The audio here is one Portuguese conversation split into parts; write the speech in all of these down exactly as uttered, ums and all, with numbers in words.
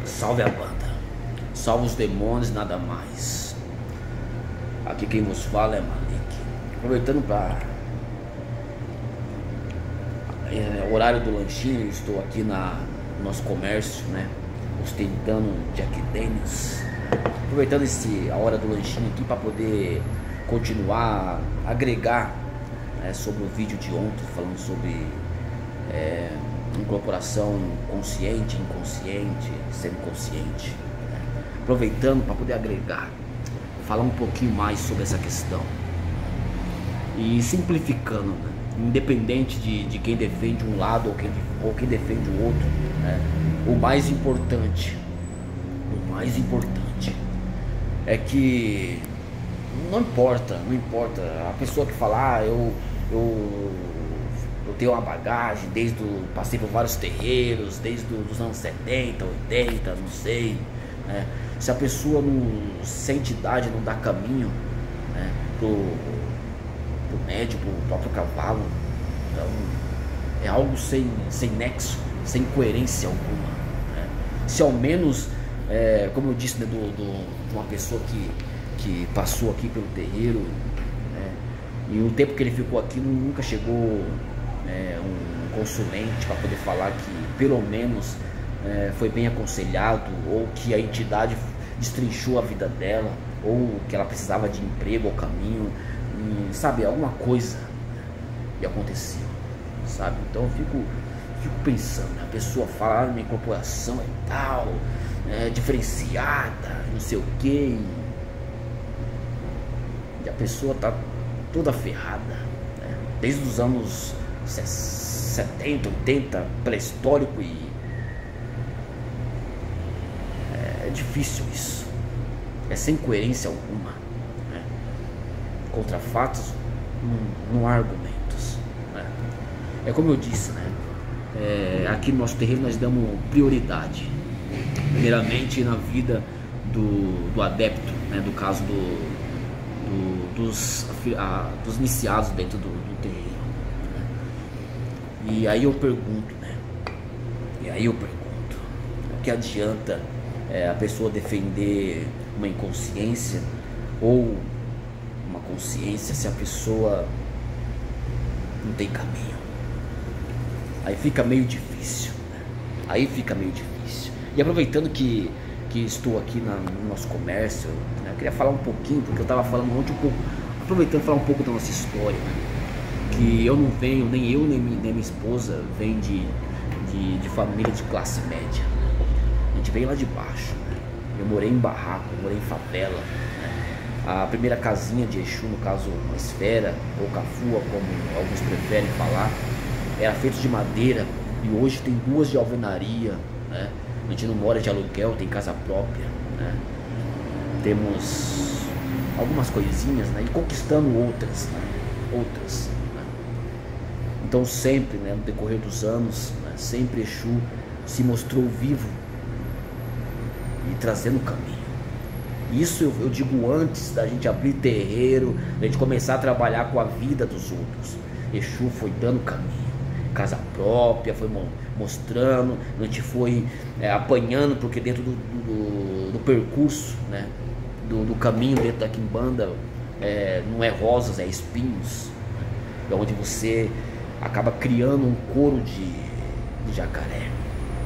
Salve a banda, salve os demônios, nada mais. Aqui quem vos fala é Malik. Aproveitando para é, horário do lanchinho, estou aqui na no nosso comércio, né? Ostentando Jack Daniels. Aproveitando esse, a hora do lanchinho aqui para poder continuar a agregar, né, sobre o vídeo de ontem, falando sobre é, incorporação consciente, inconsciente, semiconsciente, né? Aproveitando para poder agregar, falar um pouquinho mais sobre essa questão e simplificando, né? Independente de, de quem defende um lado ou quem, ou quem defende o outro, né? O mais importante, o mais importante é que não importa, não importa a pessoa que falar, ah, eu, eu, eu tenho uma bagagem, desde o, passei por vários terreiros, desde os anos setenta, oitenta, não sei, né? Se a pessoa não, se a entidade não dá caminho, né, pro, pro médium, pro próprio cavalo, então é algo sem, sem nexo, sem coerência alguma, né? Se ao menos, é, como eu disse, né, do, do, de uma pessoa que, que passou aqui pelo terreiro, né, e o tempo que ele ficou aqui nunca chegou é, um consulente para poder falar que pelo menos é, foi bem aconselhado, ou que a entidade destrinchou a vida dela, ou que ela precisava de emprego ao caminho, e, sabe, alguma coisa, e aconteceu, sabe? Então eu fico, fico pensando, a pessoa fala, ah, minha incorporação é tal, é diferenciada, não sei o que, e a pessoa tá toda ferrada, né? Desde os anos setenta, oitenta, pré-histórico, e é difícil isso, é sem coerência alguma, né? Contra fatos não, não há argumentos, né? É como eu disse, né? É, aqui no nosso terreno nós damos prioridade primeiramente na vida do, do adepto, né? Do caso do, do, dos, a, dos iniciados dentro do, do terreiro, né? E aí eu pergunto, né? E aí eu pergunto, o que adianta é, a pessoa defender uma inconsciência ou uma consciência se a pessoa não tem caminho? Aí fica meio difícil, né? Aí fica meio difícil. E aproveitando que, que estou aqui na, no nosso comércio, né, eu queria falar um pouquinho, porque eu estava falando ontem um pouco, aproveitando falar um pouco da nossa história, né? Que eu não venho, nem eu nem minha, nem minha esposa vem de, de, de família de classe média. A gente veio lá de baixo, né? Eu morei em barraco, morei em favela, né? A primeira casinha de Exu, no caso uma esfera ou cafua, como alguns preferem falar, era feito de madeira, e hoje tem duas de alvenaria, né? A gente não mora de aluguel, tem casa própria, né? Temos algumas coisinhas, né? E conquistando outras, né? Outras, né? Então sempre, né, no decorrer dos anos, né, sempre Exu se mostrou vivo e trazendo o caminho. Isso eu, eu digo antes da gente abrir terreiro, da gente começar a trabalhar com a vida dos outros. Exu foi dando caminho, casa própria, foi mostrando, a gente foi é, apanhando, porque dentro do, do, do percurso, né, do, do caminho dentro da Quimbanda, é, não é rosas, é espinhos, né, é onde você acaba criando um couro de, de jacaré, né,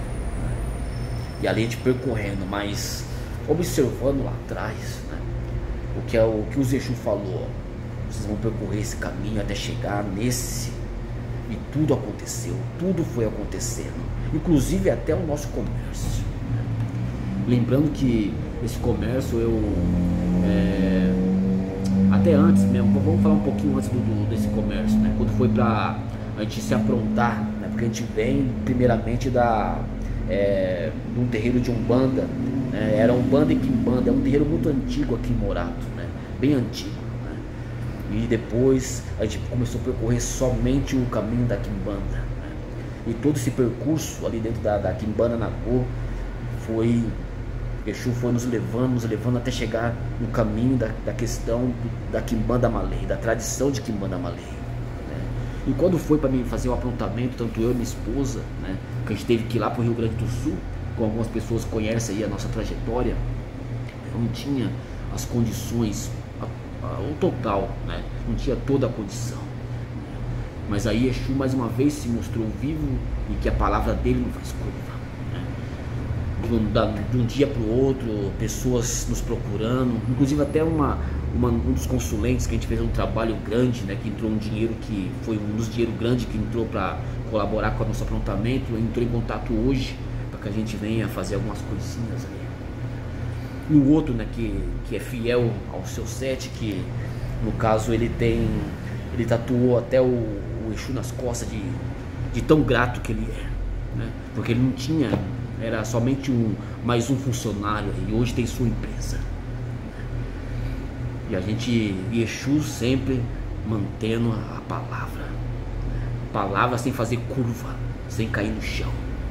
e ali a gente percorrendo, mas observando lá atrás, né, o que é o que o Exu falou, vocês vão percorrer esse caminho até chegar nesse. E tudo aconteceu, tudo foi acontecendo, inclusive até o nosso comércio. Lembrando que esse comércio eu é, até antes mesmo, vamos falar um pouquinho antes do, do, desse comércio, né? Quando foi pra a gente se aprontar, né? Porque a gente vem primeiramente da é, de um terreiro de Umbanda, né? Era Umbanda e Quimbanda, é um terreiro muito antigo aqui em Morato, né? Bem antigo. E depois a gente começou a percorrer somente o caminho da Quimbanda, né? E todo esse percurso ali dentro da, da Quimbanda Nagô foi, Exu foi nos levando, nos levando até chegar no caminho da, da questão do, da Quimbanda Malay, da tradição de Quimbanda Malay, né? E quando foi para mim fazer o aprontamento, tanto eu e minha esposa, né, que a gente teve que ir lá para o Rio Grande do Sul, como algumas pessoas conhecem aí a nossa trajetória, eu não tinha as condições, a, a, o total, né? Não tinha toda a condição. Mas aí Exu mais uma vez se mostrou vivo e que a palavra dele não faz curva. De um, de um dia para o outro, pessoas nos procurando, inclusive até uma, uma, um dos consulentes que a gente fez um trabalho grande, né, que entrou um dinheiro que foi um dos dinheiro grandes que entrou para colaborar com o nosso aprontamento, entrou em contato hoje para que a gente venha fazer algumas coisinhas ali. E o outro, né, que, que é fiel ao seu set, que no caso ele tem, ele tatuou até o, o Exu nas costas de, de tão grato que ele é, né, porque ele não tinha, era somente um, mais um funcionário e hoje tem sua empresa. E a gente, e Exu sempre mantendo a palavra, palavra sem fazer curva, sem cair no chão.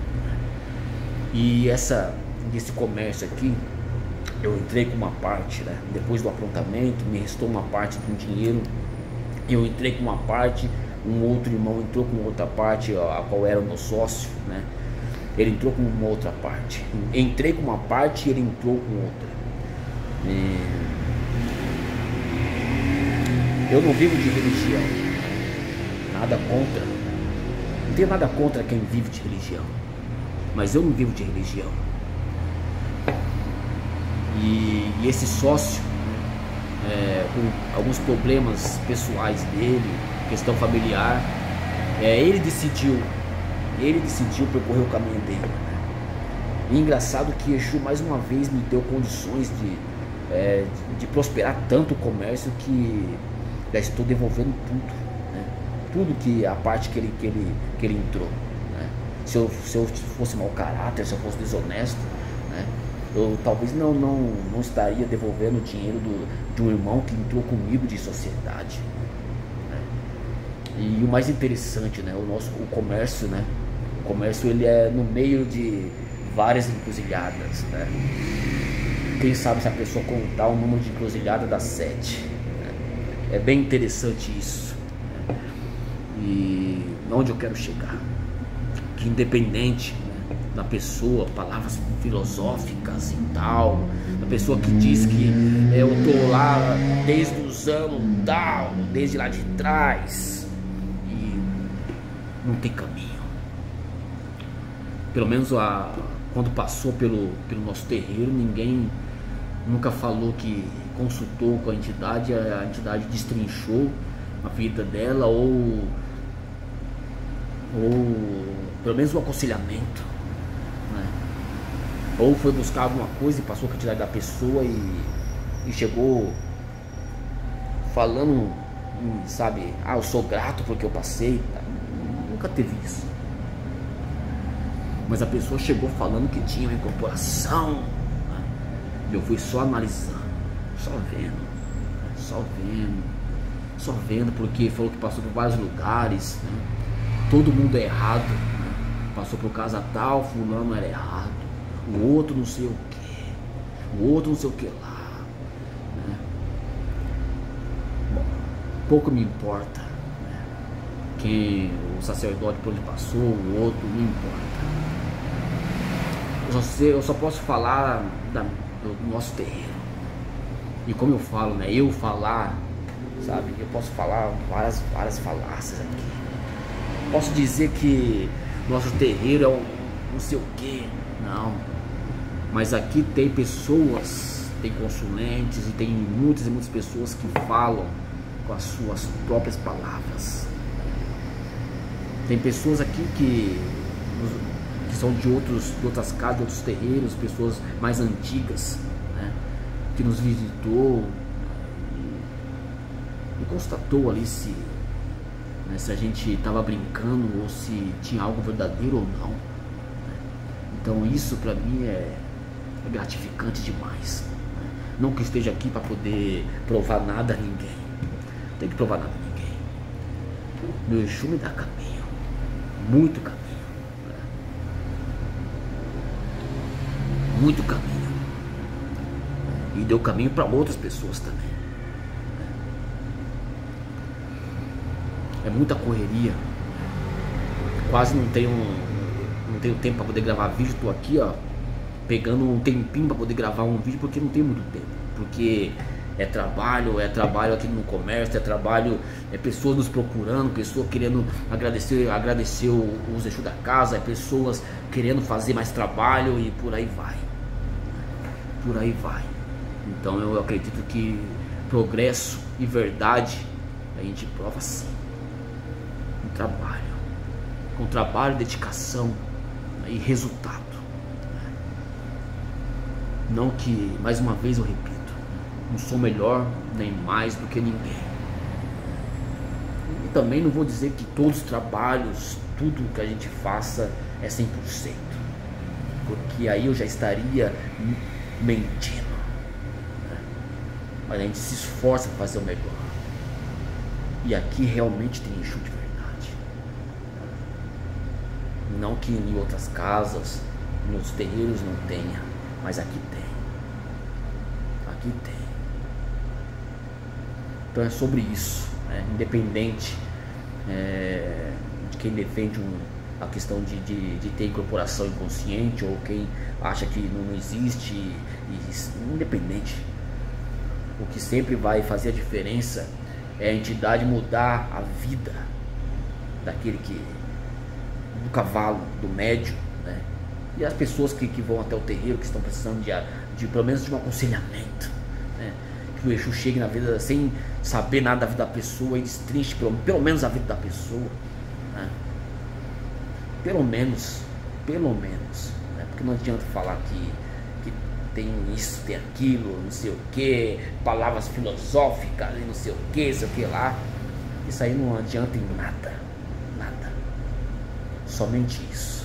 E essa, esse comércio aqui, eu entrei com uma parte, né? Depois do aprontamento, me restou uma parte de um dinheiro, eu entrei com uma parte, um outro irmão entrou com outra parte, a qual era o meu sócio, né? Ele entrou com uma outra parte. Entrei com uma parte e ele entrou com outra. E eu não vivo de religião. Nada contra. Não tenho nada contra quem vive de religião. Mas eu não vivo de religião. E, e esse sócio, é, com alguns problemas pessoais dele, questão familiar, é, ele decidiu. Ele decidiu percorrer o caminho dele. E engraçado que Exu mais uma vez me deu condições de, é, de, de prosperar tanto o comércio que já estou devolvendo tudo, né? Tudo que a parte que ele, que ele, que ele entrou, né? Se eu, se eu fosse mau caráter, se eu fosse desonesto, né? Eu talvez não, não, não estaria devolvendo o dinheiro do, de um irmão que entrou comigo de sociedade, né? E o mais interessante, né? O nosso o comércio, né? O comércio ele é no meio de várias encruzilhadas, né? Quem sabe se a pessoa contar o número de encruzilhada dá sete, né? É bem interessante isso, né? E onde eu quero chegar, que independente, né, da pessoa, palavras filosóficas e tal, da pessoa que diz que é, eu tô lá desde os anos tal, desde lá de trás, e não tem caminho. Pelo menos a, quando passou pelo, pelo nosso terreiro, ninguém nunca falou que consultou com a entidade, a, a entidade destrinchou a vida dela, ou, ou pelo menos um aconselhamento, né? Ou foi buscar alguma coisa e passou com a entidade da pessoa e, e chegou falando, sabe, ah, eu sou grato porque eu passei. Nunca teve isso. Mas a pessoa chegou falando que tinha uma incorporação, né? E eu fui só analisando, só vendo, só vendo, só vendo, porque falou que passou por vários lugares, né? Todo mundo é errado, né? Passou por casa tal, fulano era errado, o outro não sei o que, o outro não sei o que lá, né? Bom, pouco me importa, né? Quem o sacerdote por onde passou, o outro não importa. Eu só, sei, eu só posso falar da, do nosso terreiro. E como eu falo, né? Eu falar, sabe? Eu posso falar várias, várias falácias aqui. Posso dizer que nosso terreiro é um não sei o que. Não. Mas aqui tem pessoas, tem consulentes e tem muitas e muitas pessoas que falam com as suas próprias palavras. Tem pessoas aqui que... que são de, outros, de outras casas, de outros terreiros, pessoas mais antigas, né, que nos visitou e, e constatou ali se, né, se a gente estava brincando ou se tinha algo verdadeiro ou não, né. Então isso para mim é, é gratificante demais, né. Não que eu esteja aqui para poder provar nada a ninguém, não tem que provar nada a ninguém. Meu Exu me dá caminho, muito caminho, muito caminho, e deu caminho para outras pessoas também. É muita correria, quase não tenho não tenho tempo para poder gravar vídeo. Tô aqui, ó, pegando um tempinho para poder gravar um vídeo, porque não tem muito tempo, porque é trabalho, é trabalho aqui no comércio, é trabalho, é pessoas nos procurando, pessoas querendo agradecer, agradecer os Exu da casa, é pessoas querendo fazer mais trabalho e por aí vai, por aí vai. Então eu acredito que progresso e verdade a gente prova sim, com trabalho, com trabalho, dedicação e resultado. Não que, mais uma vez eu repito, não sou melhor nem mais do que ninguém. E também não vou dizer que todos os trabalhos, tudo que a gente faça é cem por cento, porque aí eu já estaria mentindo, né? Mas a gente se esforça para fazer o melhor. E aqui realmente tem Exu de verdade. Não que em outras casas, nos terreiros não tenha, mas aqui tem. Aqui tem. Então é sobre isso, né? Independente é, de quem defende um, a questão de, de, de ter incorporação inconsciente, ou quem acha que não existe, e, independente, o que sempre vai fazer a diferença é a entidade mudar a vida daquele que, do cavalo, do médium, né? E as pessoas que, que vão até o terreiro, que estão precisando de, de pelo menos de um aconselhamento, né? Que o Exu chegue na vida sem saber nada da vida da pessoa e destrinche pelo, pelo menos a vida da pessoa, né? Pelo menos, pelo menos, né? Porque não adianta falar que, que tem isso, tem aquilo, não sei o que, palavras filosóficas e não sei o que, sei o que lá. Isso aí não adianta em nada, nada, somente isso.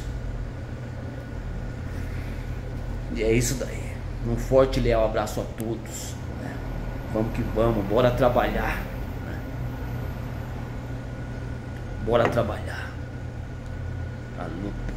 E é isso daí. Um forte e leal abraço a todos, né? Vamos que vamos, bora trabalhar, né? Bora trabalhar. A luta